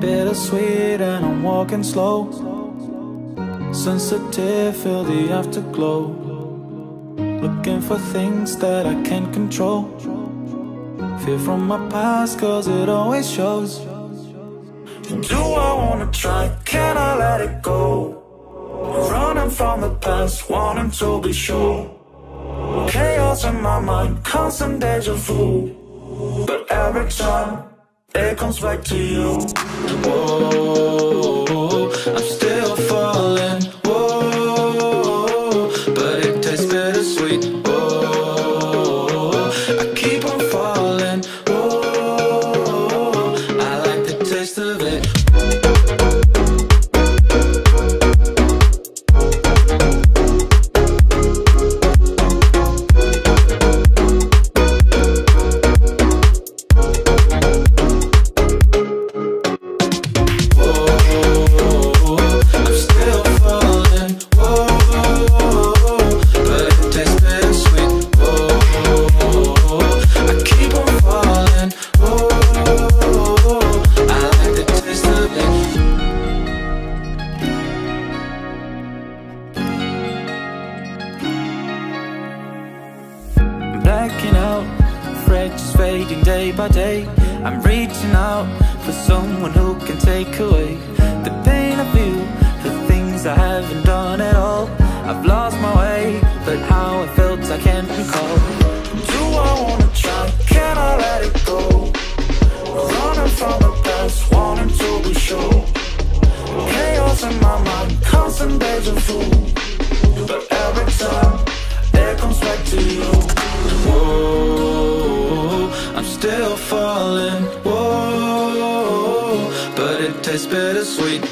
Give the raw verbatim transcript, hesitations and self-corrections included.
Bittersweet and I'm walking slow, sensitive, feel the afterglow, looking for things that I can't control. Fear from my past cause it always shows. Do I wanna try, can I let it go? Running from the past, wanting to be sure. Chaos in my mind, constant deja vu, but every time it comes back to you. Whoa, I'm still falling. Whoa, but it tastes bittersweet. Whoa, I keep on falling. Whoa, I like the taste of it. Blacking out, fret just fading day by day. I'm reaching out for someone who can take away the pain I feel, the things I haven't done at all. I've lost my way, but how I felt I can't recall. Do I wanna try, can I let it go? Running from the past, wanting to be sure. Chaos in my mind, constant deja vu, but every time it comes back to you. Whoa, I'm still falling. Whoa, but it tastes bittersweet.